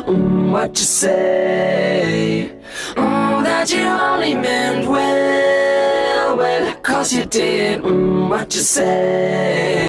what you say. That you only meant well, well, 'cause you did what you say.